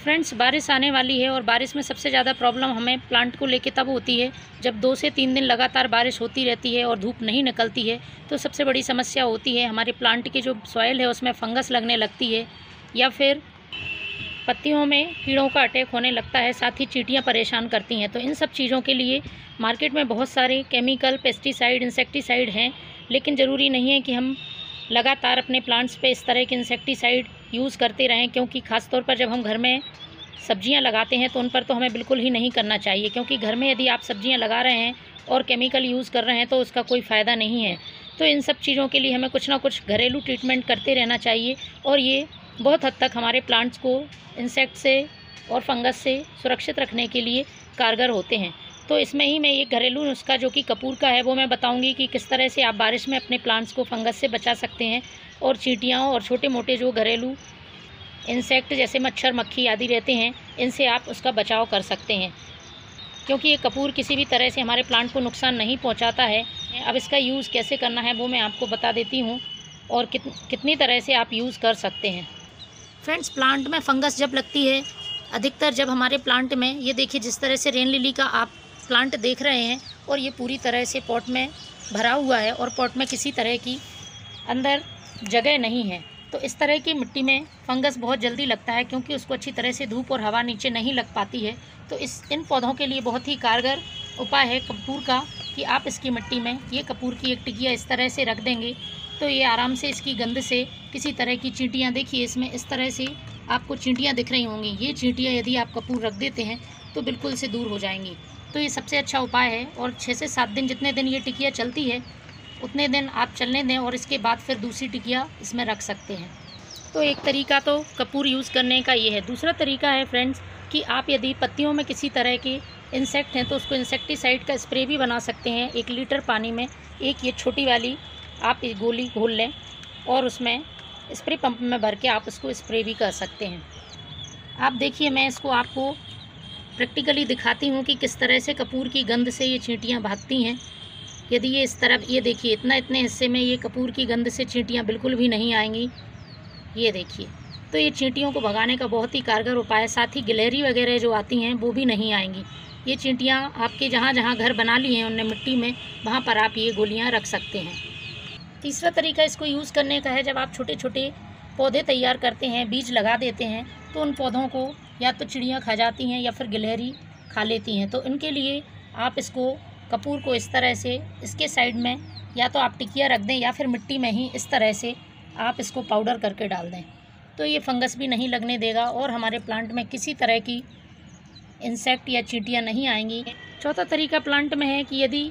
Friends, बारिश आने वाली है और बारिश में सबसे ज़्यादा प्रॉब्लम हमें प्लांट को लेके तब होती है जब 2 से 3 दिन लगातार बारिश होती रहती है और धूप नहीं निकलती है। तो सबसे बड़ी समस्या होती है हमारे प्लांट की जो सॉइल है उसमें फंगस लगने लगती है या फिर पत्तियों में कीड़ों का अटैक होने लगता है, साथ ही चींटियाँ परेशान करती हैं। तो इन सब चीज़ों के लिए मार्केट में बहुत सारे केमिकल, पेस्टिसाइड, इंसेक्टिसाइड हैं, लेकिन ज़रूरी नहीं है कि हम लगातार अपने प्लांट्स पे इस तरह के इंसेक्टिसाइड यूज़ करते रहें, क्योंकि ख़ास तौर पर जब हम घर में सब्जियां लगाते हैं तो उन पर तो हमें बिल्कुल ही नहीं करना चाहिए, क्योंकि घर में यदि आप सब्जियां लगा रहे हैं और केमिकल यूज़ कर रहे हैं तो उसका कोई फ़ायदा नहीं है। तो इन सब चीज़ों के लिए हमें कुछ ना कुछ घरेलू ट्रीटमेंट करते रहना चाहिए और ये बहुत हद तक हमारे प्लांट्स को इंसेक्ट से और फंगस से सुरक्षित रखने के लिए कारगर होते हैं। तो इसमें ही मैं एक घरेलू नुस्खा जो कि कपूर का है वो मैं बताऊंगी कि किस तरह से आप बारिश में अपने प्लांट्स को फंगस से बचा सकते हैं और चींटियाँ और छोटे मोटे जो घरेलू इंसेक्ट जैसे मच्छर, मक्खी आदि रहते हैं, इनसे आप उसका बचाव कर सकते हैं, क्योंकि ये कपूर किसी भी तरह से हमारे प्लांट को नुकसान नहीं पहुंचाता है। अब इसका यूज़ कैसे करना है वो मैं आपको बता देती हूँ और कितनी तरह से आप यूज़ कर सकते हैं। फ्रेंड्स, प्लांट में फंगस जब लगती है, अधिकतर जब हमारे प्लांट में, ये देखिए जिस तरह से रेन लिली का आप प्लांट देख रहे हैं और ये पूरी तरह से पॉट में भरा हुआ है और पॉट में किसी तरह की अंदर जगह नहीं है, तो इस तरह की मिट्टी में फंगस बहुत जल्दी लगता है, क्योंकि उसको अच्छी तरह से धूप और हवा नीचे नहीं लग पाती है। तो इन पौधों के लिए बहुत ही कारगर उपाय है कपूर का कि आप इसकी मिट्टी में ये कपूर की एक टिकिया इस तरह से रख देंगे तो ये आराम से इसकी गंध से किसी तरह की चींटियाँ, देखिए इसमें इस तरह से आपको चींटियाँ दिख रही होंगी, ये चींटियाँ यदि आप कपूर रख देते हैं तो बिल्कुल से दूर हो जाएंगी। तो ये सबसे अच्छा उपाय है और 6 से 7 दिन, जितने दिन ये टिकिया चलती है उतने दिन आप चलने दें और इसके बाद फिर दूसरी टिकिया इसमें रख सकते हैं। तो एक तरीका तो कपूर यूज़ करने का ये है। दूसरा तरीका है फ्रेंड्स कि आप यदि पत्तियों में किसी तरह के इंसेक्ट हैं तो उसको इंसेक्टिसाइड का स्प्रे भी बना सकते हैं। 1 लीटर पानी में एक ये छोटी वाली आप ये गोली घोल लें और उसमें स्प्रे पंप में भर के आप उसको स्प्रे भी कर सकते हैं। आप देखिए, मैं इसको आपको प्रैक्टिकली दिखाती हूँ कि किस तरह से कपूर की गंध से ये चींटियाँ भागती हैं। यदि ये इस तरफ, ये देखिए इतने हिस्से में ये कपूर की गंध से चींटियाँ बिल्कुल भी नहीं आएंगी, ये देखिए। तो ये चींटियों को भगाने का बहुत ही कारगर उपाय है। साथ ही गिलहरी वगैरह जो आती हैं वो भी नहीं आएंगी। ये चींटियाँ आपके जहाँ जहाँ घर बना लिए हैं उनने मिट्टी में, वहाँ पर आप ये गोलियाँ रख सकते हैं। तीसरा तरीका इसको यूज़ करने का है, जब आप छोटे छोटे पौधे तैयार करते हैं, बीज लगा देते हैं, तो उन पौधों को या तो चिड़ियाँ खा जाती हैं या फिर गिलहरी खा लेती हैं। तो इनके लिए आप इसको, कपूर को इस तरह से इसके साइड में या तो आप टिकिया रख दें या फिर मिट्टी में ही इस तरह से आप इसको पाउडर करके डाल दें, तो ये फंगस भी नहीं लगने देगा और हमारे प्लांट में किसी तरह की इंसेक्ट या चींटियाँ नहीं आएंगी। चौथा तरीका प्लांट में है कि यदि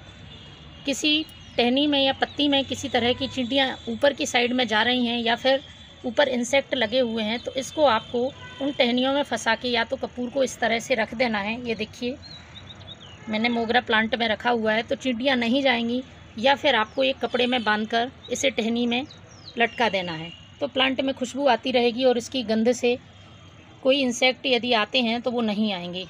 किसी टहनी में या पत्ती में किसी तरह की चींटियाँ ऊपर की साइड में जा रही हैं या फिर ऊपर इंसेक्ट लगे हुए हैं, तो इसको आपको उन टहनियों में फंसा के या तो कपूर को इस तरह से रख देना है। ये देखिए मैंने मोगरा प्लांट में रखा हुआ है, तो चींटियाँ नहीं जाएंगी, या फिर आपको एक कपड़े में बांधकर इसे टहनी में लटका देना है। तो प्लांट में खुशबू आती रहेगी और इसकी गंध से कोई इंसेक्ट यदि आते हैं तो वो नहीं आएंगे।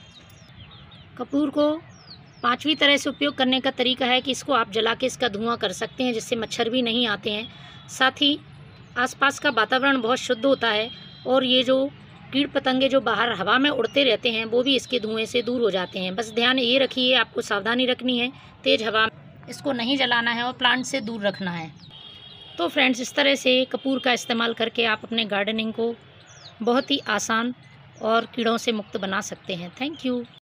कपूर को 5वीं तरह से उपयोग करने का तरीका है कि इसको आप जला के इसका धुआं कर सकते हैं, जिससे मच्छर भी नहीं आते हैं। साथ ही आसपास का वातावरण बहुत शुद्ध होता है और ये जो कीड़ पतंगे जो बाहर हवा में उड़ते रहते हैं वो भी इसके धुएं से दूर हो जाते हैं। बस ध्यान ये रखिए, आपको सावधानी रखनी है, तेज़ हवा इसको नहीं जलाना है और प्लांट से दूर रखना है। तो फ्रेंड्स, इस तरह से कपूर का इस्तेमाल करके आप अपने गार्डनिंग को बहुत ही आसान और कीड़ों से मुक्त बना सकते हैं। Thank you.